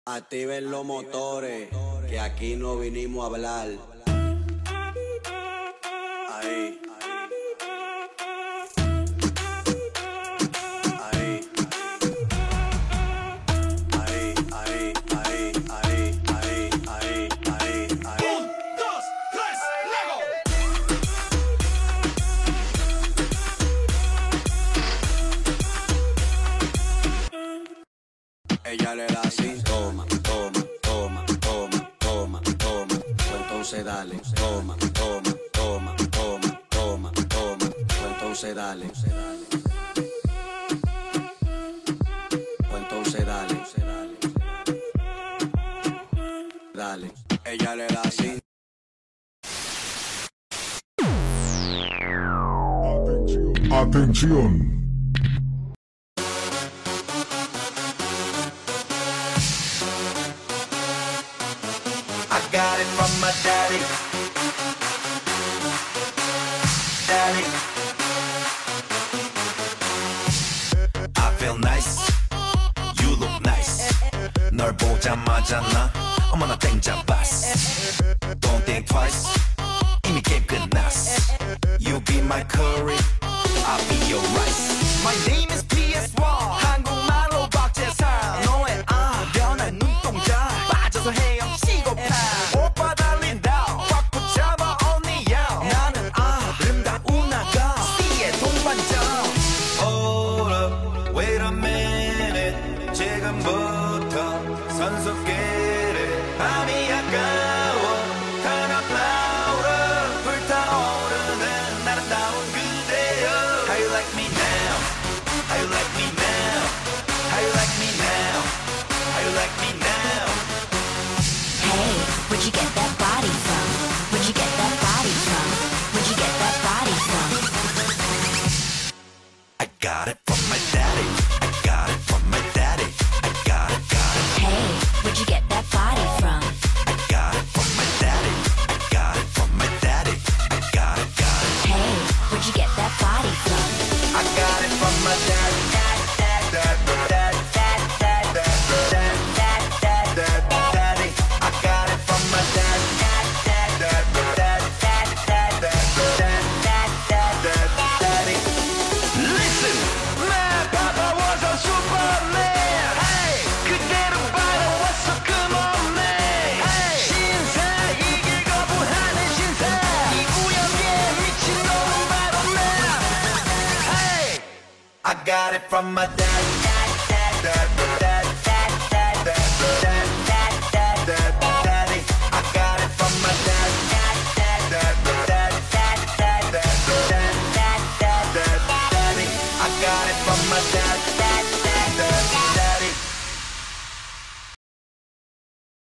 Activen los motores, que aquí no vinimos a hablar. Ahí. Ella le da así, toma, toma, toma, toma, toma, toma. Pues entonces dale, toma, toma, toma, toma, toma, toma. Pues entonces dale. Pues entonces dale. Dale. Ella le da así. Atención. Got it from my daddy. Daddy. I feel nice. You look nice. 널 보자마자 나 어머나 땡잡았어. Don't think twice. 이미 게임 끝났어. You be my curry. I'll be your rice. My name is PS1. 한국말로 박재상. 너의 변한 눈동자 빠져서 헤엄치고 파. 오빠 달린다 꽉 붙잡아 언니야. 나는 아름다운 아가 C의 동반자. Hold up, wait a minute. 지금부터 선수끼리 밤이 아까워. 하나 flower 불타오르는 아름다운 그대여. How you like me now? How you like me now? How you like me now? How you like me now? Hey, where'd you get that body from? Where'd you get that body from? Where'd you get that body from? I got it from my daddy. I got it from my daddy. I got it, got it. Hey, where'd you get that body from? I got it from my daddy. I got it from my daddy. I got it, got it. Hey, where'd you get that body from? I got it from my daddy. Daddy. I got it from my daddy. Daddy. Listen, my papa was a Superman. Hey, 그대로 받아왔어, come on man. Hey, 신사 이길 거부하는 신사. 이 구역에 미친놈은 바로 나. Hey, I got it from my daddy.